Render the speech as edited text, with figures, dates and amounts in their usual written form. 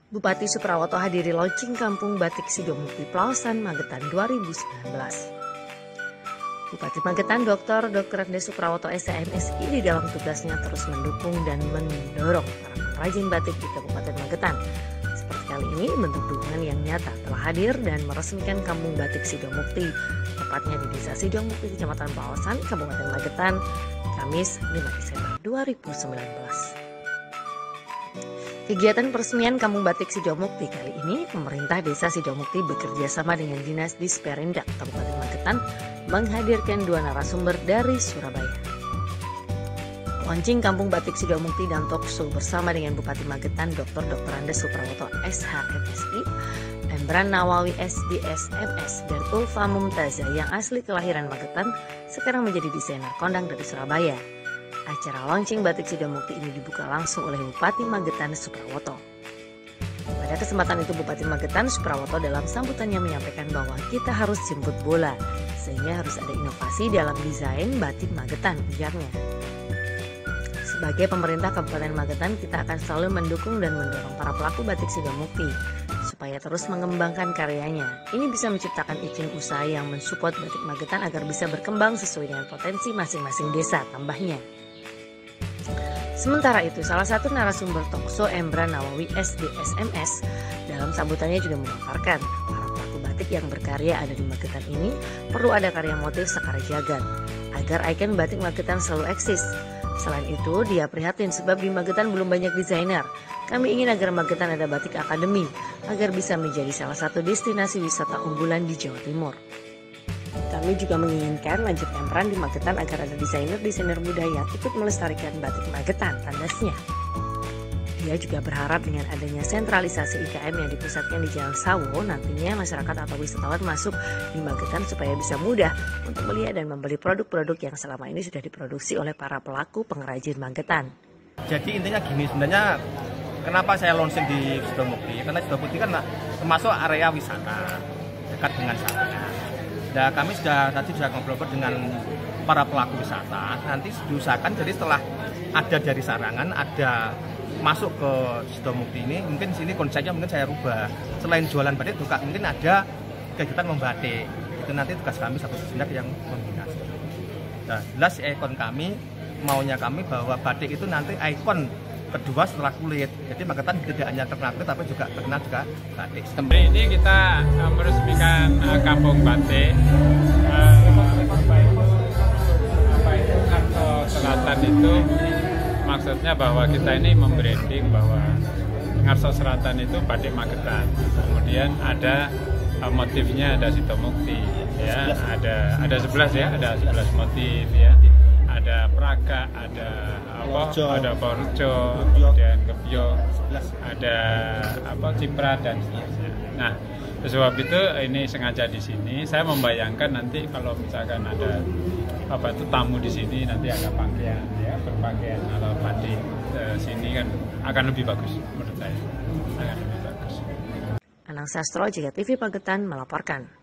Bupati Suprawoto hadiri launching Kampung Batik Sidomukti Plausan Magetan 2019. Bupati Magetan Dr. Andes Suprawoto SMSI di dalam tugasnya terus mendukung dan mendorong para pengrajin batik di Kabupaten Magetan. Seperti kali ini, bentuk dukungan yang nyata telah hadir dan meresmikan Kampung Batik Sidomukti, tepatnya di Desa Sidomukti, Kecamatan Plausan, Kabupaten Magetan, Kamis 5 Desember 2019. Kegiatan peresmian Kampung Batik Sidomukti kali ini, pemerintah Desa Sidomukti bekerja sama dengan Dinas Disperindak Kabupaten Magetan menghadirkan 2 narasumber dari Surabaya. Launching Kampung Batik Sidomukti dan talkshow bersama dengan Bupati Magetan Dr. Andes Suprawoto SHMSI, Embran Nawawi SDS MS, dan Ulfa Mumtazah yang asli kelahiran Magetan sekarang menjadi desainer kondang dari Surabaya. Acara launching Batik Sidomukti ini dibuka langsung oleh Bupati Magetan Suprawoto. Pada kesempatan itu Bupati Magetan Suprawoto dalam sambutannya menyampaikan bahwa kita harus jemput bola, sehingga harus ada inovasi dalam desain batik Magetan, ujarnya. Sebagai pemerintah Kabupaten Magetan, kita akan selalu mendukung dan mendorong para pelaku batik Sidomukti supaya terus mengembangkan karyanya. Ini bisa menciptakan iklim usaha yang mensupport batik Magetan agar bisa berkembang sesuai dengan potensi masing-masing desa, tambahnya. Sementara itu, salah satu narasumber talkshow Embran Nawawi SDSMS dalam sambutannya juga memaparkan para pelaku batik yang berkarya ada di Magetan ini perlu ada karya motif Sekar Jagad agar ikon batik Magetan selalu eksis. Selain itu, dia prihatin sebab di Magetan belum banyak desainer. Kami ingin agar Magetan ada batik akademi agar bisa menjadi salah satu destinasi wisata unggulan di Jawa Timur. Kami juga menginginkan lanjut Embran di Magetan agar ada desainer muda yang ikut melestarikan batik Magetan, tandasnya. Dia juga berharap dengan adanya sentralisasi IKM yang dipusatkan di Jalan Sawo, nantinya masyarakat atau wisatawan masuk di Magetan supaya bisa mudah untuk melihat dan membeli produk-produk yang selama ini sudah diproduksi oleh para pelaku pengrajin Magetan. Jadi intinya gini, sebenarnya kenapa saya launching di Sidomukti? Karena Sidomukti kan termasuk area wisata dekat dengan sana. Nah, kami tadi sudah ngobrol dengan para pelaku wisata. Nanti diusahakan jadi setelah ada dari Sarangan, ada masuk ke Sidomukti ini, mungkin sini konsepnya mungkin saya rubah. Selain jualan batik juga mungkin ada kegiatan membatik. Itu nanti tugas kami satu sebenarnya yang kombinasi. Nah, jelas ikon kami, maunya kami bahwa batik itu nanti ikon kedua setelah kulit. Jadi Magetan tidak hanya terkenal kulit tapi juga terkenal juga batik. Hari ini kita meresmikan Kampung Batik. Apa itu Karto Selatan itu maksudnya bahwa kita ini membranding bahwa Ngarso Selatan itu batik Magetan. Kemudian ada motifnya ada Sidomukti, ya, ada 11 ya, ada 11 motif ya. Ada Praga, ada ada Borjo, kemudian Gebyo, ada Ciprat dan seterusnya. Nah, sebab itu ini sengaja di sini. Saya membayangkan nanti kalau misalkan ada tamu di sini nanti ada pakaian, ya, berpakaian ala batik sini kan akan lebih bagus menurut saya. Akan lebih bagus. Anang Sastro, JKTV Magetan melaporkan.